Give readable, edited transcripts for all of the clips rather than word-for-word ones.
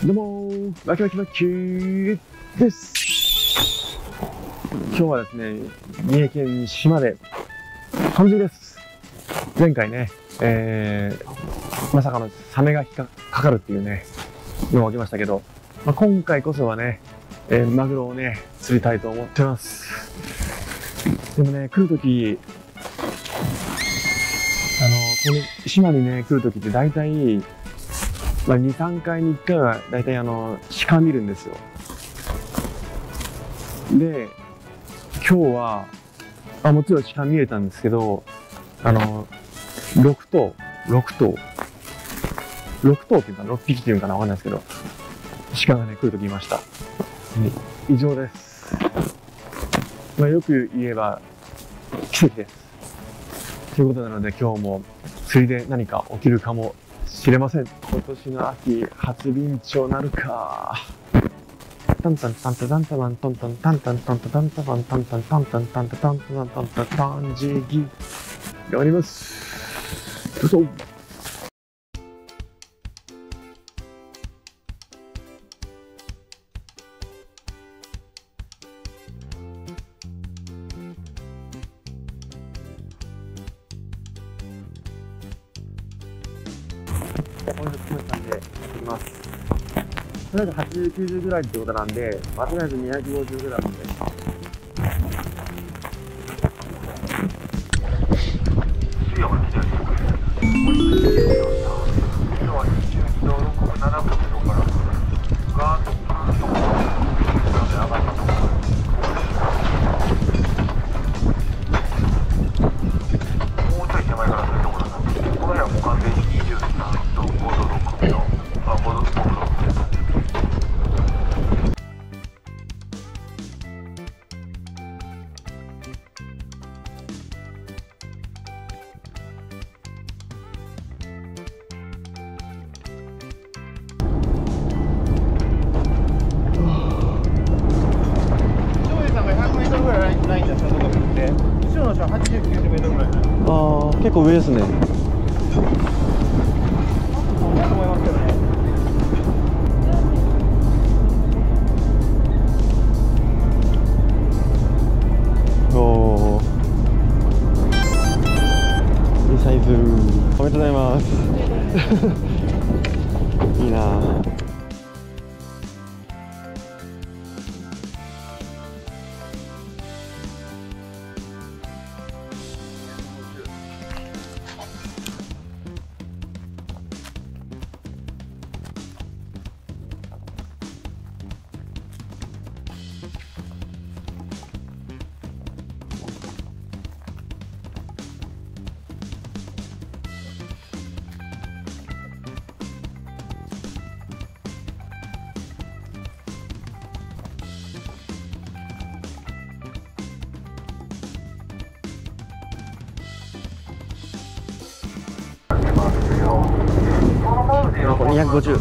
どうもー、わきわきわきーです。今日はですね、三重県島で完熟です。前回ね、まさかのサメがかかるっていうね、のが起きましたけど、今回こそはね、マグロをね、釣りたいと思ってます。でもね、来るとき、この島にね、来るときって大体、2、3回に1回は大体鹿見るんですよ。で、今日は、もちろん鹿見れたんですけど、6頭っていうか6匹っていうかなわかんないですけど、鹿がね、来るときいました。異常です。よく言えば、奇跡です。ということなので今日も釣りで何か起きるかもしれません。今年の秋初ビンチョウなるか。タンタンタンタタンタタントントンタンタンタンタタンタタンタンタンタンタンタンタタンタタンタンタタンジギ頑張ります。どうぞ。こんな感じでいきます。とりあえず80、90ぐらいってことなんで、とりあえず250グラムで。結構上ですね。おー、いいサイズ。おめでとうございます。いいなぁ。250。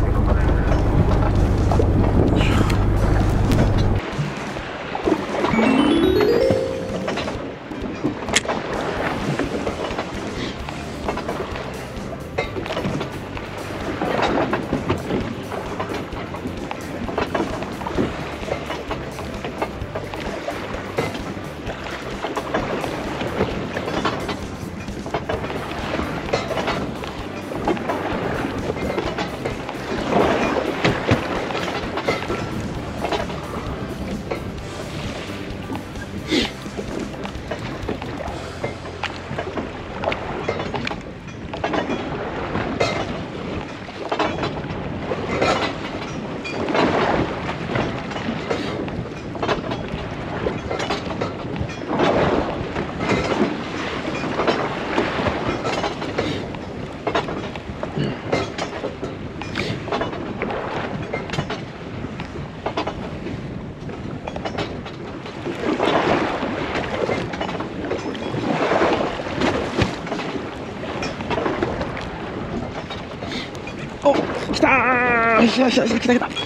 お、来たー。よしよしよし、来た来た。来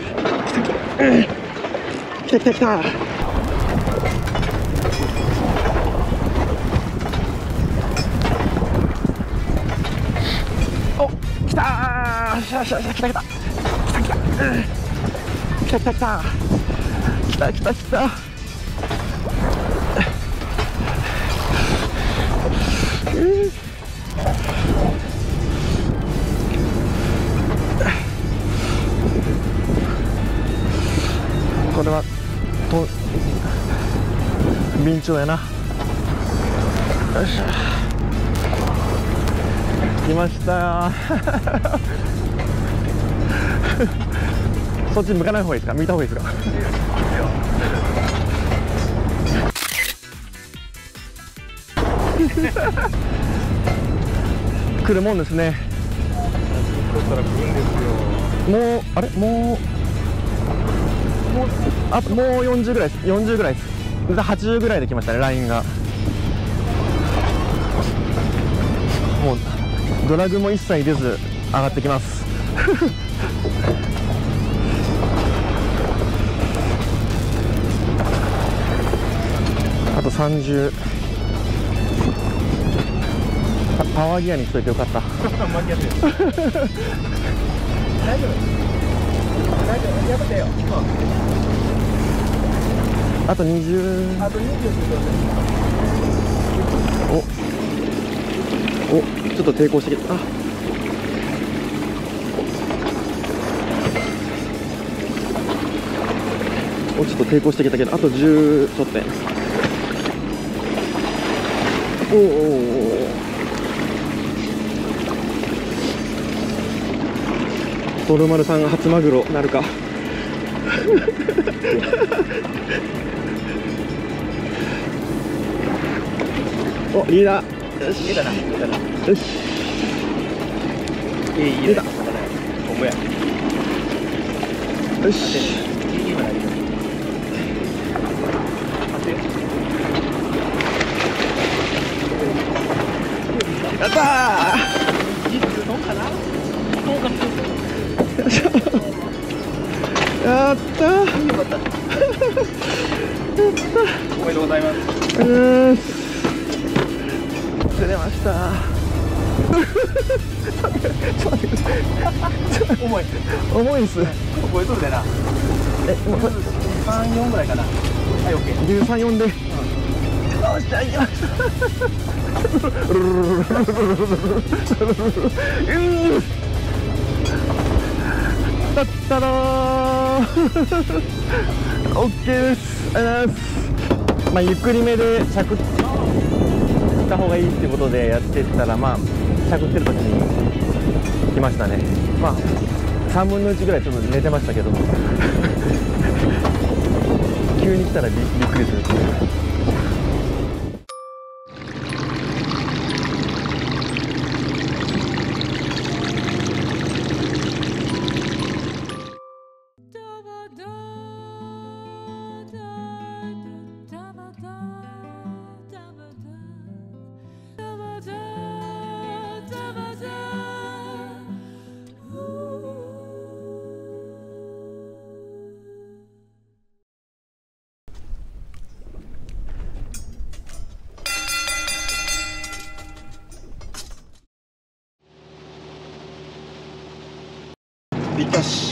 た来た来た。お、来たー。よしよしよし、来た来た。来た来来た来た来た来た来た来た。これは便長やな。よっしゃ、来ましたそっち向かない方がいいですか、見た方がいいですか。来るもんですね。もうあれ、もうあともう40ぐらいです。40ぐらいです。80ぐらいで来ましたね、ラインが。もうドラグも一切出ず上がってきますあと30。パワーギアにしといてよかった大丈夫大丈夫、やめてよ。あと20。あと20。お、ちょっと抵抗してきた。あ、お、ちょっと抵抗してきたけど、あと10ちょっと。おお、トルマルさんが初マグロなるかお、リーダー。よし、いいだな、いいだな。よし。いいだ。ほんまや。よし。やったー。よいしょ。やったー。やった。おめでとうございます。釣れました。重い。重いです。これ取るでな。もう3、4ぐらいかな。はい、オッケー。13、4で。よっしゃ、行きました。だったらー。オッケーです。ありがとうございます。まあゆっくりめで着した方がいいっていうことでやってったら、まあしゃくってる時に来ましたね。まあ3分の1ぐらいちょっと寝てましたけど急に来たらびっくりするっていう。ぴったし。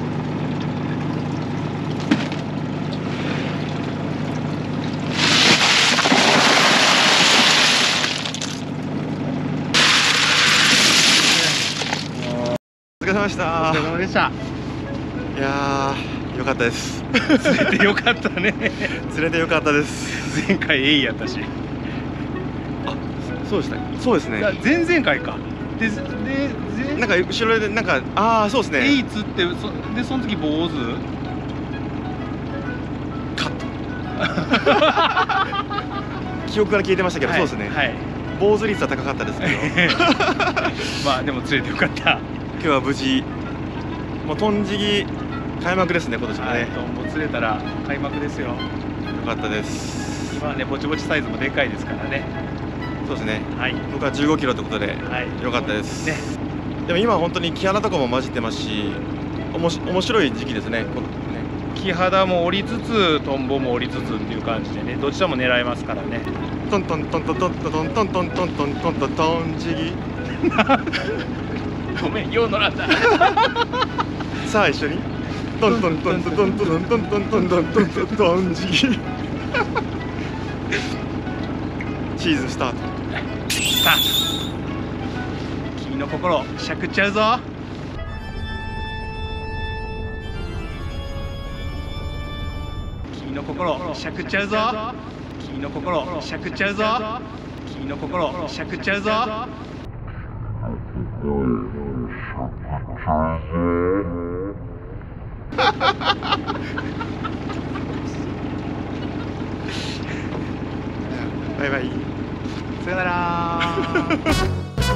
お疲れ様でした。 お疲れ様でした。 いやー、よかったです。 釣れてよかったね。 釣れてよかったです。 前回エイやったし。 あ、そうでした。そうですね。 前々回か。でなんか後ろでなんか、ああ、そうですね。 エイ釣ってその時坊主。 カット。記憶から消えてましたけど、そうですね。はい。坊主率は高かったですけど。 まあでも釣れてよかった。 今日は無事。もうトンジギ開幕ですね、今年もね。 トンボ釣れたら開幕ですよ。よかったです。 今はね、ぼちぼちサイズもでかいですからね。 そうですね。 はい。 僕は15キロということで、よかったです。ね。でも今は本当にキハダとかも混じってますし、面白い時期ですね。 キハダも折りつつ、トンボも折りつつっていう感じでね、どちらも狙えますからね。 トントントントントントントントントントントントントンジギ。 ごめん、よう乗らんだ。 さあ一緒にトントントントントントントントントントントントントントンジシーズンスタート。 スタート。君の心しゃくっちゃうぞ。君の心しゃくっちゃうぞ。君の心しゃくっちゃうぞ。君の心しゃくっちゃうぞ。 バイバイ。 さよなら。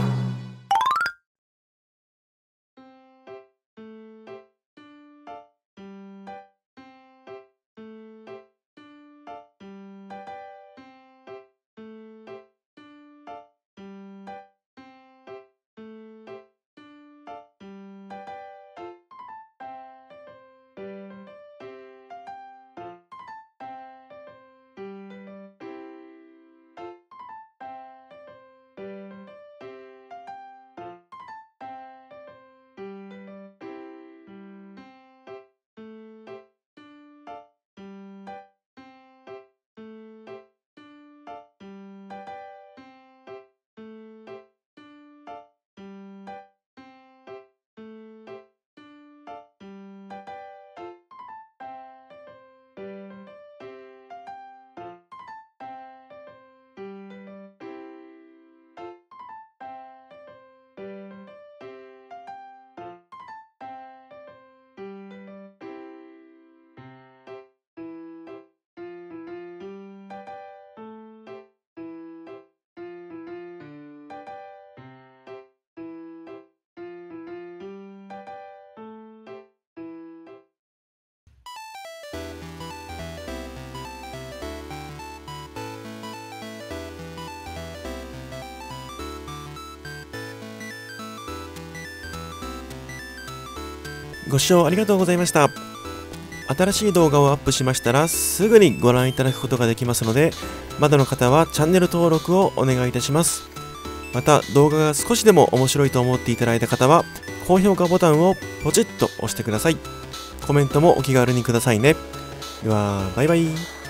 ご視聴ありがとうございました。新しい動画をアップしましたらすぐにご覧いただくことができますので、まだの方はチャンネル登録をお願いいたします。また動画が少しでも面白いと思っていただいた方は高評価ボタンをポチッと押してください。コメントもお気軽にくださいね。ではバイバイ。